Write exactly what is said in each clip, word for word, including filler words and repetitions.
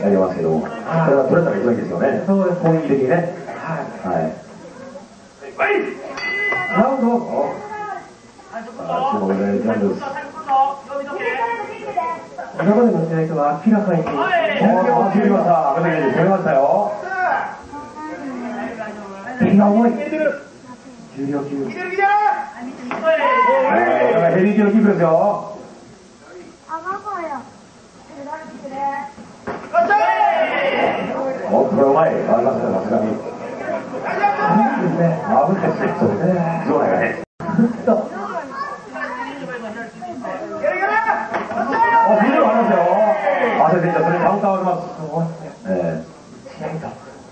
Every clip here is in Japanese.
やりますけども、これは取れたら一番いいですよね。 そうです。 攻撃的にね。 はい。 はい。 ラウンド。 あ、注目でジャンルです。 今までの試合とは明らかに。 おー、切りました。攻めましたよ。 手が重い。重量級。 ヘビー級のキープですよ。おっと、これうまい。ありますね、さすがに。 いいですね。 あぶってして、そうですね。場内がね。お、ビデオありますよ。汗出た、それにカウンターをあげます。 そうですね。 ええ。 試合と。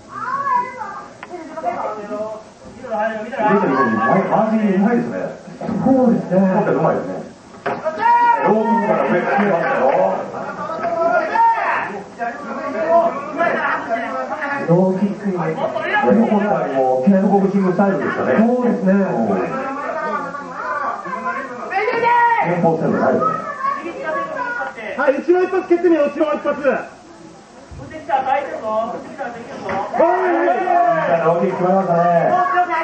見て見て、マジうまいですね。 そうですね。 今回うまいですね。ローキックから上から来ましたよ。 ローキックに。 横ったりも、キックボクシングスタイルでしたね。 そうですね。 憲法戦じゃないですね。 はい、後ろ一発蹴ってみよう、後ろ一発。はい。 ローキック決まりましたね。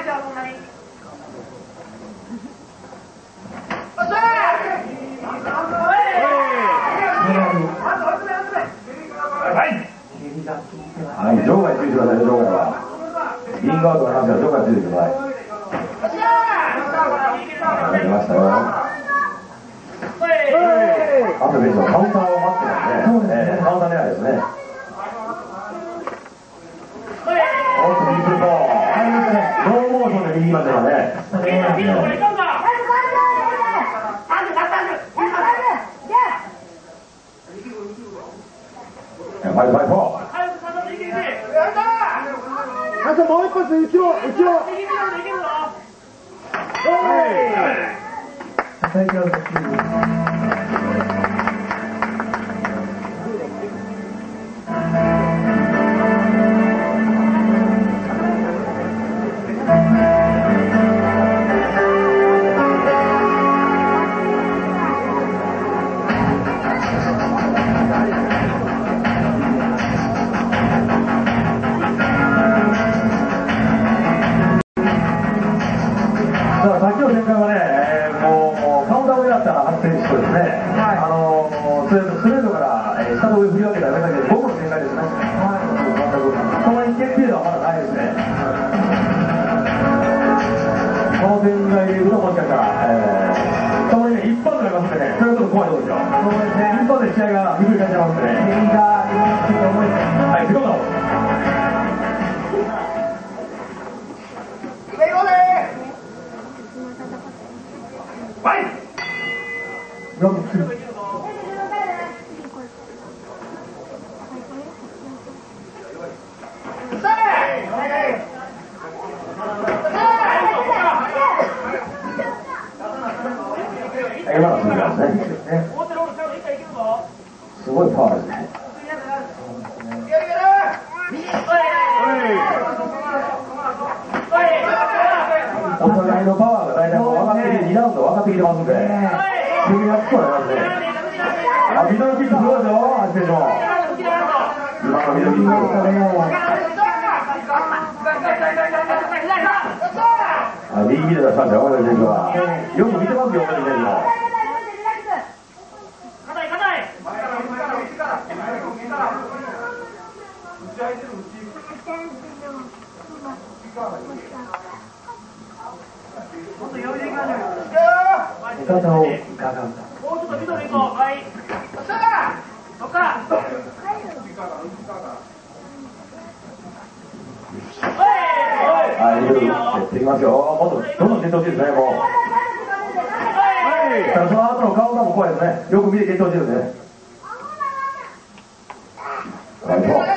はい、場外ついてください、場外は。リングアウトがありますから、場外ついてください。出ましたよ。あとベンチはカウンターを待ってますね。えー、カウンター狙いですね。おっと、右プルト。ノーモーションで右まではね。ファイブファイブフォー。 あともう一発、後ろ、後ろ。 最強のチーム。 さっきの展開はね、えー、もうカウンターを狙ったはちセンチとですね、はい、あのストレートから、えー、下と上振り分けた上だけでごこの展開ですね。はい、そのいってんピードはまだないですね。この展開でいうともしかしたら、えー、たまにね、一発がありますんでね、それはちょっと怖いところですよ。そうですね。一発で試合がひっくり返っちゃいますんでね。 原因が重いですね。 はい、セコンド。 ロック。 今のスニーカーですね。すごいパワーですね。お互いのパワーが大体もう分かってきて、にラウンド分かってきてますんで、組み合ってはなりますね。あ、ミドルキックすごいですよ、はち選手も。今のミドルキックですね。あ、右見て出しましたよ、大谷選手は。よく見てますよ、大谷選手も。 味方を伺うと。 もうちょっと緑行こう。はい。そしたら、そっから。 はい、いろいろやっていきますよ。もっとどんどん蹴ってほしいですね、もう。ただその後の顔がもう怖いですね。よく見て蹴ってほしいですね。はい、そう。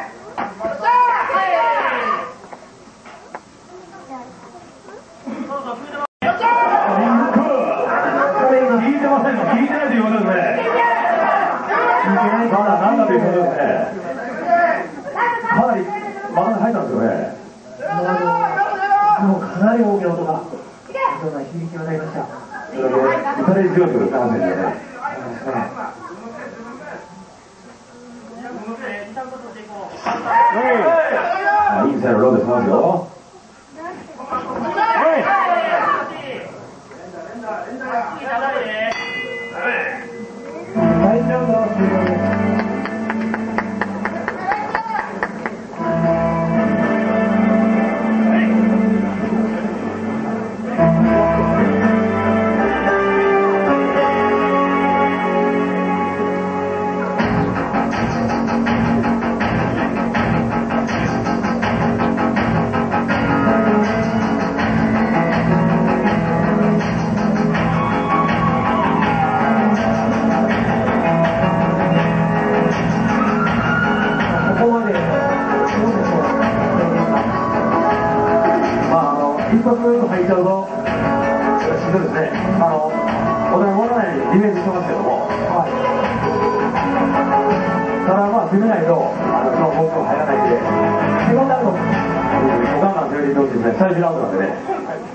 もうかなり大きな音が、そんな響き渡りました。 それで、打たれ強く感染ですね。 インサイドロードしますよ。 大丈夫だ、終了です。 一発入っちゃうと、しんどいですね。あの、お互い終わらないようにディフェンスしてますけども、はい、ただまあ、攻めないと、あの、そのボールも入らないんで、自分だと、ガンガン攻めていってほしいですね。最終ラウンドなんでね。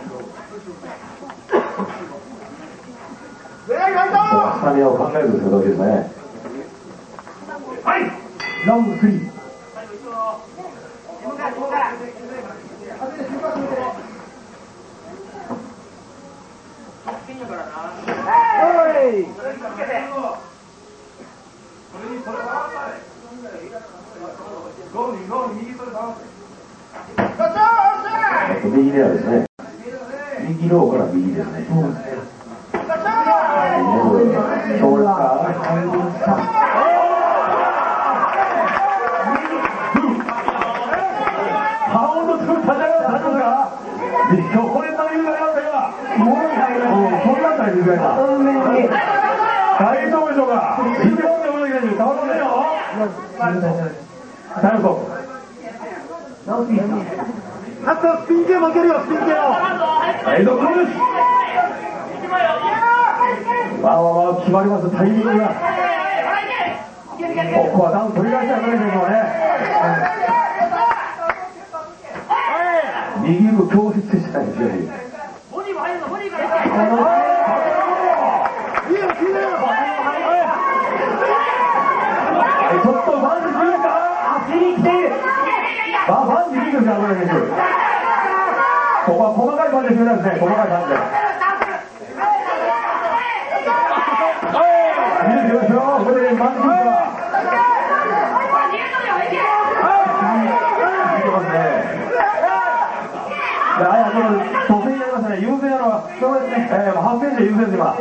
スタミナを考えるという時ですね。はい、ラウンドスリー。右ではですね、右ローから右ですね。そうですね。強烈か。パウンド作ったじゃないですか。これまで言うがやったが、もう入らない。そんなタイミングやな。大丈夫でしょうか。スピードで泳いでる。倒れないよ。タイムソー。あとスピン系負けるよ、スピン系を。はい、どうです。わあわあ決まります、タイミングが。ここはダウン取り返しないといけないのね。右部強烈でしたね、非常に。ボディも入るの、ボディからいいよ、いいよ。ちょっとバンジーか、足に来ている。バンジーいいですね、危ない選手。ここは細かい感じで決めたんですね、細かい感じで。いいですよ、これでバンジーか。見てますね。いや、この得意になりましたね、優勢なのは、そうですね、えー、はちセンチで優勢です、今。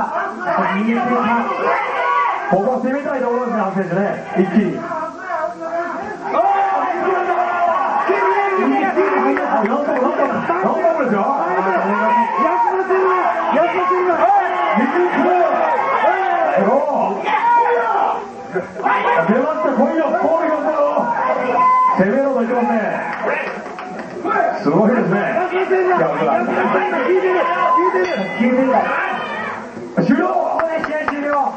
ここ攻めたいところですね、はちセンチね、一気に。出ました、来いよ、攻撃を攻めろと言ってますね。すごいですね。終了。試合終了。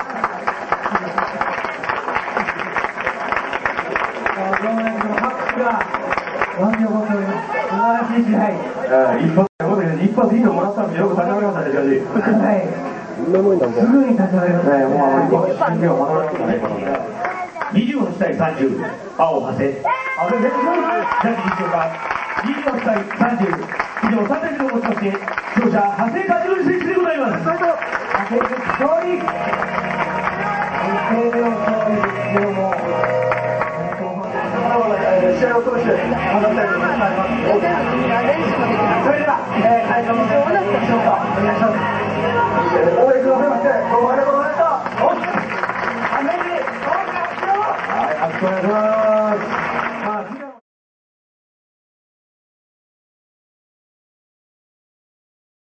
一発一発いいのもらったんでよく立ち上がりましたね、しかし。はい。すぐに立ち上がりましたね。もうあまり神経を学ばれましたね、このね。にじゅうはちたいさんじゅう、青、長谷。長谷、ジャッジでしょうか。にじゅうはちたいさんじゅう、以上さんたいをもちまして、勝者、長谷勝則選手でございます。長谷勝利。試合を通して学びたいと思います。それでは、えー、会場の方でご紹介お願いします。応援くださいまして、どうもありがとうございました。はい、拍手お願いします。